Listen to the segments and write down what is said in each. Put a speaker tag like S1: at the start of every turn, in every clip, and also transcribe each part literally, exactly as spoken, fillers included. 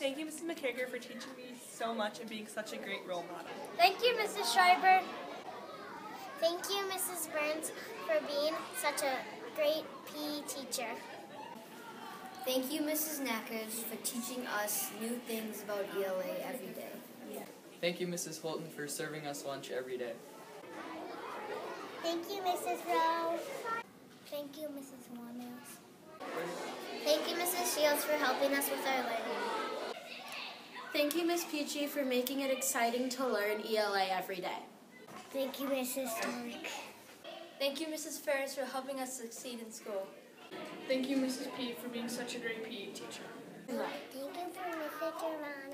S1: Thank you, Missus McKager, for teaching me so much and being such a great role model.
S2: Thank you, Missus Schreiber. Thank you, Missus Burns, for being such a great P E teacher.
S3: Thank you, Missus Knackers, for teaching us new things about E L A every day.
S4: Thank you, Missus Holton, for serving us lunch every day.
S2: Thank you, Missus Rowe. Thank you, Missus Warmills. Thank you, Missus Shields, for helping us with our learning.
S3: Thank you, Miss Peachy, for making it exciting to learn E L A every day.
S2: Thank you, Missus Stark.
S3: Thank you, Missus Ferris, for helping us succeed in school.
S1: Thank you, Missus P, for being such a great P E teacher.
S2: Thank you for Missus Gerano.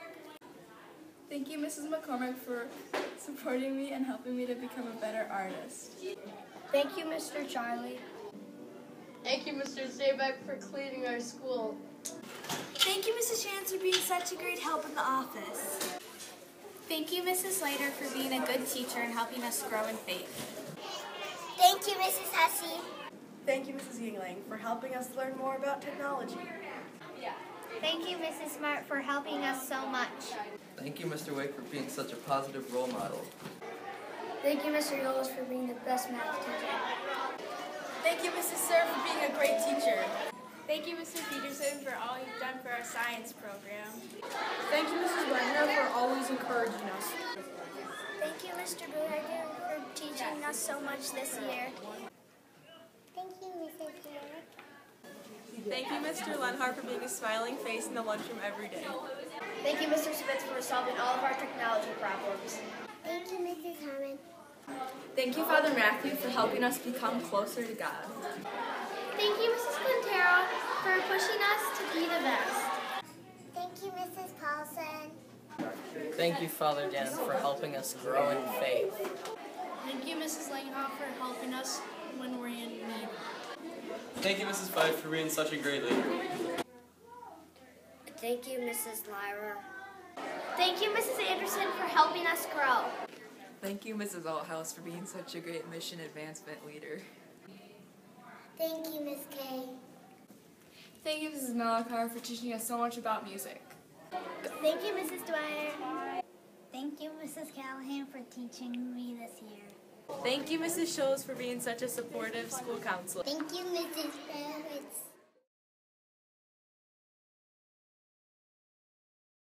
S5: Thank you, Missus McCormick, for supporting me and helping me to become a better artist.
S2: Thank you, Mister Charlie.
S6: Thank you, Mister Stayback, for cleaning our school.
S3: Thank you, Missus Chance, for being such a great help in the office.
S2: Thank you, Missus Slater, for being a good teacher and helping us grow in faith. Thank you, Missus Hussey.
S1: Thank you, Missus Yingling, for helping us learn more about technology.
S2: Thank you, Missus Smart, for helping us so much.
S4: Thank you, Mister Wake, for being such a positive role model.
S2: Thank you, Mister Yolis, for being the best math teacher.
S5: Thank you, Missus Sir, for being a great teacher.
S6: Thank you, Mister Peterson, for all you've done for our science program.
S1: Thank you, Missus Wagner, for always encouraging us.
S2: Thank you, Mister Bruhager, for teaching us so much this year. Thank you, Missus Garrett.
S1: Thank you, Mister Lenhart, for being a smiling face in the lunchroom every day.
S6: Thank you, Mister Spitz, for solving all of our technology problems.
S2: Thank you, Missus Harmon.
S5: Thank you, Father Matthew, for helping us become closer to God.
S2: Thank you, Missus Quintero, for pushing us to be the best. Thank you, Missus Paulson.
S4: Thank you, Father Dan, for helping us grow in faith.
S6: Thank you, Missus Langhoff, for helping us when we're in need.
S7: Thank you, Missus Fife, for being such a great leader.
S3: Thank you, Missus Lyra.
S2: Thank you, Missus Anderson, for helping us grow.
S5: Thank you, Missus Althouse, for being such a great mission advancement leader.
S2: Thank you, Miss Kay.
S5: Thank you, Missus Malakar, for teaching us so much about music.
S2: Thank you, Missus Dwyer. Thank you, Missus Callahan, for teaching me this year.
S1: Thank you, Missus Scholes, for being such a supportive school counselor.
S2: Thank you, Missus Barrett.